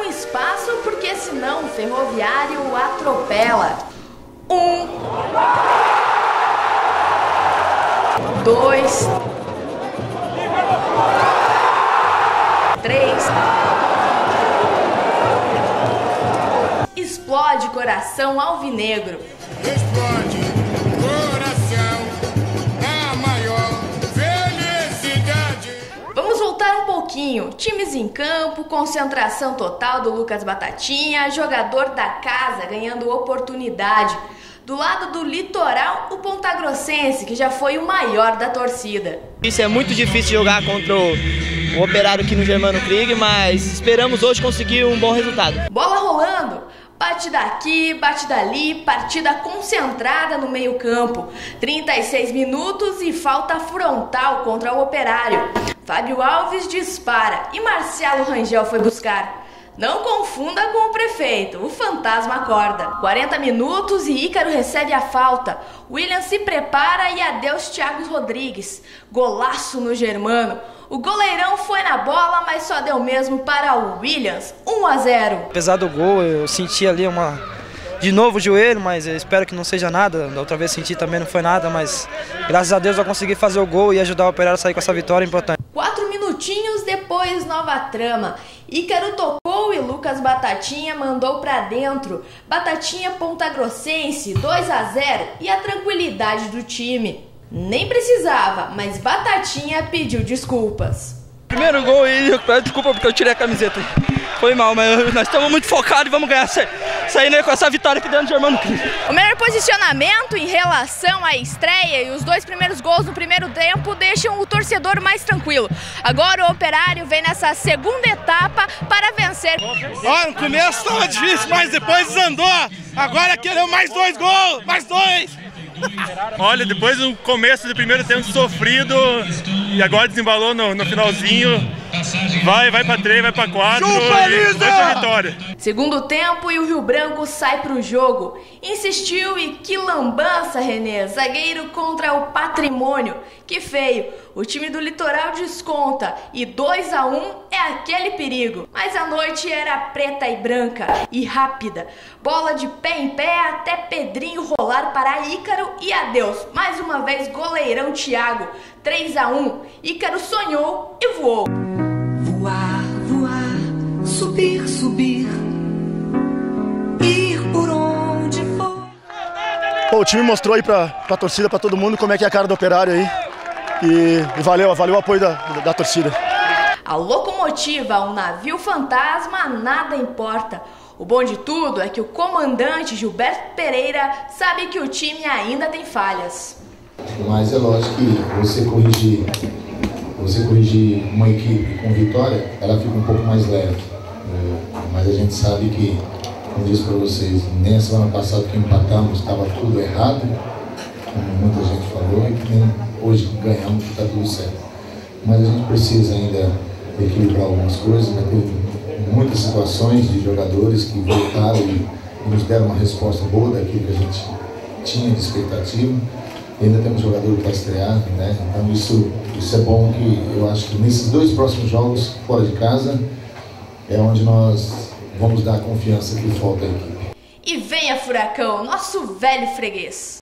com espaço porque senão o Ferroviário o atropela. 1, 2, 3. Explode coração alvinegro. Explode coração, a maior felicidade. Vamos voltar um pouquinho. Times em campo, concentração total do Lucas Batatinha, jogador da casa ganhando oportunidade. Do lado do litoral, o Pontagrossense, que já foi o maior da torcida. Isso é muito difícil jogar contra o Operário aqui no Germano Krieg, mas esperamos hoje conseguir um bom resultado. Bola rolando, bate daqui, bate dali, partida concentrada no meio campo. 36 minutos e falta frontal contra o Operário. Fábio Alves dispara e Marcelo Rangel foi buscar. Não confunda com o prefeito, o fantasma acorda. 40 minutos e Ícaro recebe a falta. William se prepara e adeus Thiago Rodrigues. Golaço no Germano. O goleirão foi na bola, mas só deu mesmo para o Williams. 1-0. Apesar do gol, eu senti ali de novo o joelho, mas eu espero que não seja nada. Da outra vez senti também, não foi nada, mas graças a Deus eu consegui fazer o gol e ajudar o Operário a sair com essa vitória importante. 4 minutinhos depois, nova trama. Ícaro tocou e Lucas Batatinha mandou pra dentro. Batatinha Pontagrossense 2-0 e a tranquilidade do time. Nem precisava, mas Batatinha pediu desculpas. Primeiro gol e eu peço desculpa porque eu tirei a camiseta. Foi mal, mas nós estamos muito focados e vamos ganhar, saindo com essa vitória aqui dentro do Germano Krieg. O melhor posicionamento em relação à estreia e os 2 primeiros gols no primeiro tempo deixam o torcedor mais tranquilo. Agora o Operário vem nessa segunda etapa para vencer. Olha, no começo estava difícil, mas depois desandou. Agora queremos mais 2 gols, mais 2. Olha, depois do começo do primeiro tempo sofrido e agora desembalou no finalzinho. Vai para 3, vai para 4 e vai pra vitória. Segundo tempo e o Rio Branco sai pro jogo. Insistiu e que lambança, Renê. Zagueiro contra o Patrimônio. Que feio. O time do Litoral desconta e 2-1 é aquele perigo. Mas a noite era preta e branca e rápida. Bola de pé em pé até Pedrinho rolar para Ícaro e adeus. Mais uma vez goleirão Thiago. 3-1. Ícaro sonhou e voou. Voar, voar, subir, subir, ir por onde for. Pô, o time mostrou aí pra torcida, pra todo mundo, como é que é a cara do Operário aí. E valeu o apoio da torcida. A locomotiva, um navio fantasma, nada importa. O bom de tudo é que o comandante Gilberto Pereira sabe que o time ainda tem falhas. Mas é lógico que você corrigir uma equipe com vitória, ela fica um pouco mais leve. Mas a gente sabe que, como disse para vocês, nem a semana passada que empatamos estava tudo errado, como muita gente falou, e que nem hoje que ganhamos que está tudo certo. Mas a gente precisa ainda equilibrar algumas coisas, né? Teve muitas situações de jogadores que voltaram e nos deram uma resposta boa daquilo que a gente tinha de expectativa. E ainda temos jogador para estrear, né? Então isso é bom, que eu acho que nesses 2 próximos jogos fora de casa é onde nós vamos dar a confiança que falta à equipe. E venha Furacão, nosso velho freguês.